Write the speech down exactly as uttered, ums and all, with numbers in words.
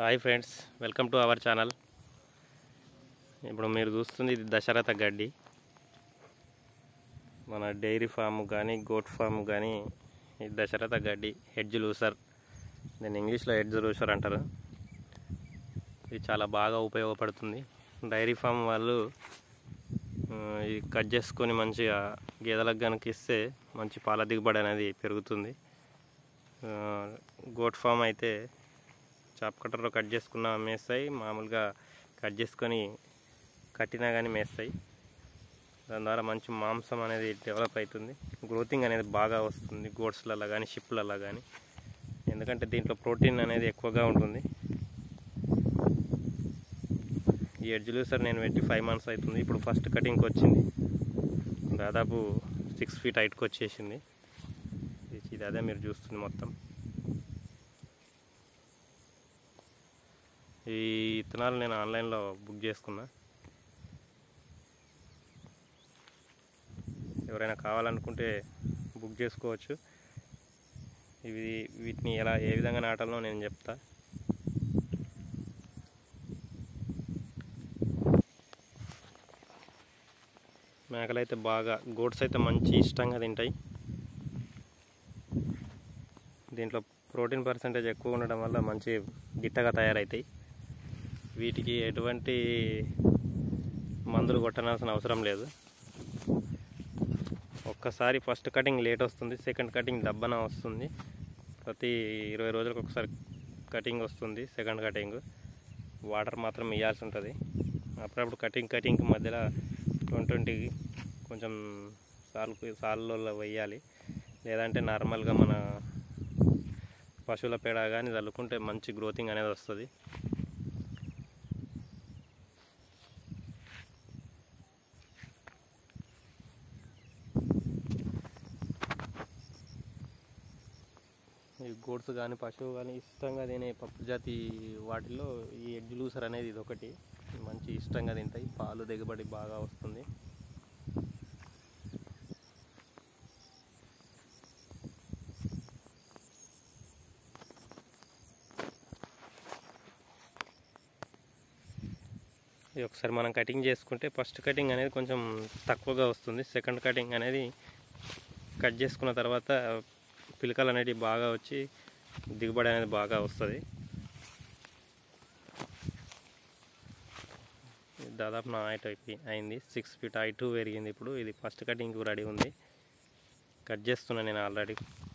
Hi friends, welcome to our channel. ఇప్పుడు మీరు చూస్తుంది ఇది దశరథ గడ్డి. మన డైరీ ఫామ్ కానీ గోట్ ఫామ్ కానీ ఇది దశరథ గడ్డి, హెడ్జ్ లూసర్. దీన్ని ఇంగ్లీష్లో హెడ్జ్ లూసర్ అంటారు. ఇది చాలా బాగా ఉపయోగపడుతుంది. డైరీ ఫామ్ వాళ్ళు ఇది కట్ చేసుకొని మంచిగా గేదెలకు కనుక ఇస్తే మంచి పాల దిగుబడి అనేది పెరుగుతుంది. గోట్ ఫామ్ అయితే చాప్ కట్టర్లో కట్ చేసుకున్న మేస్తాయి, మామూలుగా కట్ చేసుకొని కట్టినా కానీ మేస్తాయి. దాని ద్వారా మంచి మాంసం అనేది డెవలప్ అవుతుంది, గ్రోతింగ్ అనేది బాగా వస్తుంది గోట్స్లలో కానీ షిప్లలో కానీ. ఎందుకంటే దీంట్లో ప్రోటీన్ అనేది ఎక్కువగా ఉంటుంది. ఈ హెడ్జ్ లూసర్ నేను పెట్టి ఫైవ్ మంత్స్ అవుతుంది. ఇప్పుడు ఫస్ట్ కటింగ్కి వచ్చింది, దాదాపు సిక్స్ ఫీట్ హైట్కి వచ్చేసింది. ఇది అదే మీరు చూస్తుంది మొత్తం. ఈ విత్తనాలు నేను ఆన్లైన్లో బుక్ చేసుకున్నా. ఎవరైనా కావాలనుకుంటే బుక్ చేసుకోవచ్చు. ఇవి వీటిని ఎలా ఏ విధంగా నాటాలో నేను చెప్తా. మేకలైతే బాగా, గోట్స్ అయితే మంచి ఇష్టంగా తింటాయి. దీంట్లో ప్రోటీన్ పర్సెంటేజ్ ఎక్కువ ఉండడం వల్ల మంచి గిట్టగా తయారవుతాయి. వీటికి ఎటువంటి మందులు కొట్టనాల్సిన అవసరం లేదు. ఒక్కసారి ఫస్ట్ కటింగ్ లేట్ వస్తుంది, సెకండ్ కటింగ్ దబ్బన వస్తుంది. ప్రతి ఇరవై రోజులకు ఒకసారి కటింగ్ వస్తుంది. సెకండ్ కటింగ్ వాటర్ మాత్రం ఇవ్వాల్సి ఉంటుంది. అప్పుడప్పుడు కటింగ్ కటింగ్ మధ్యలో ట్వంటీ ట్వంటీకి కొంచెం సాల్ సాల్లో వేయాలి. లేదంటే నార్మల్గా మన పశువుల పేడ కానీ చల్లుకుంటే మంచి గ్రోతింగ్ అనేది వస్తుంది. ఈ గోడ్స్ కానీ పశువు కానీ ఇష్టంగా తినే పప్పు జాతి వాటిల్లో ఈ హెడ్జ్ లూసర్ అనేది ఇది ఒకటి. మంచి ఇష్టంగా తింటాయి, పాలు దిగుబడి బాగా వస్తుంది. ఇది ఒకసారి మనం కటింగ్ చేసుకుంటే ఫస్ట్ కటింగ్ అనేది కొంచెం తక్కువగా వస్తుంది. సెకండ్ కటింగ్ అనేది కట్ చేసుకున్న తర్వాత పిలకలు అనేవి బాగా వచ్చి దిగుబడి అనేది బాగా వస్తుంది. దాదాపు నా హైట్ అయింది, సిక్స్ ఫీట్ హైట్ పెరిగింది. ఇప్పుడు ఇది ఫస్ట్ కటింగ్ రెడీ ఉంది. కట్ చేస్తున్నా నేను ఆల్రెడీ.